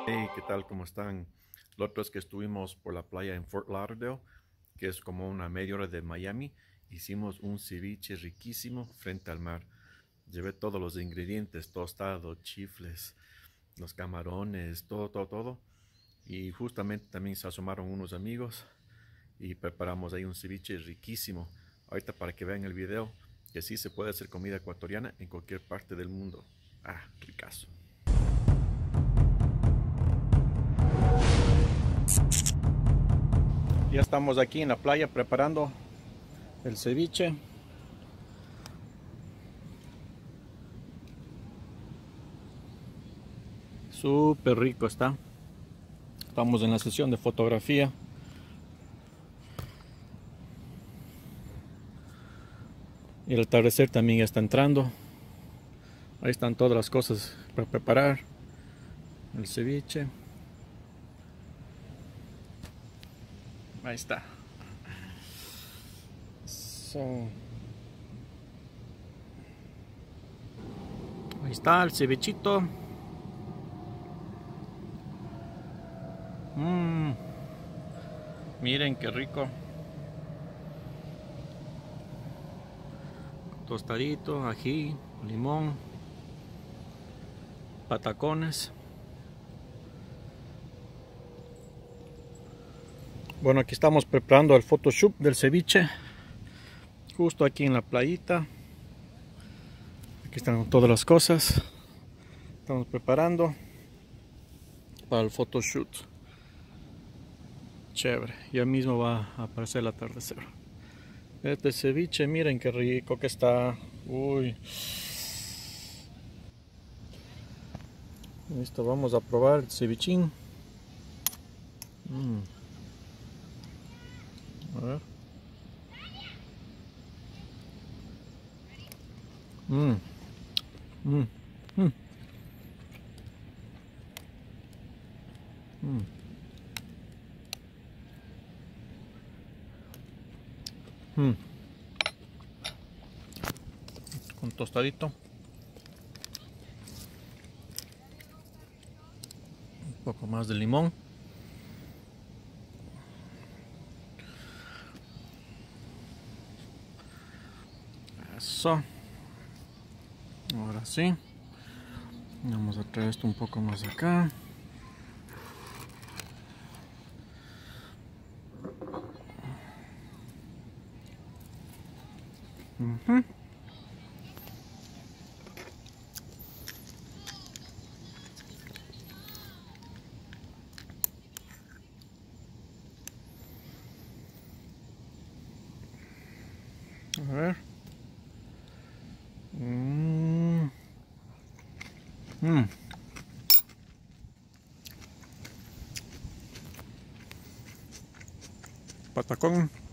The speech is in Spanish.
Hey, ¿qué tal? ¿Cómo están? Lo otro es que estuvimos por la playa en Fort Lauderdale, que es como una media hora de Miami. Hicimos un ceviche riquísimo frente al mar. Llevé todos los ingredientes, tostado, chifles, los camarones, todo. Y justamente también se asomaron unos amigos y preparamos ahí un ceviche riquísimo. Ahorita para que vean el video, que sí se puede hacer comida ecuatoriana en cualquier parte del mundo. Ah, ricazo. Ya estamos aquí en la playa preparando el ceviche. Súper rico está. Estamos en la sesión de fotografía. Y el atardecer también ya está entrando. Ahí están todas las cosas para preparar el ceviche. Ahí está. Ahí está el cevichito. Miren qué rico. Tostadito, ají, limón, patacones. Bueno, aquí estamos preparando el photoshoot del ceviche. Justo aquí en la playita. Aquí están todas las cosas. Estamos preparando para el photoshoot. Chévere, ya mismo va a aparecer el atardecer. Este ceviche, miren qué rico que está. Uy. Listo, vamos a probar el cevichín. A ver. Mm. Mm. Mm. Mm. Mm. Con tostadito. Un poco más de limón. Eso. Ahora sí. Vamos a traer esto un poco más acá. A ver. Patacón.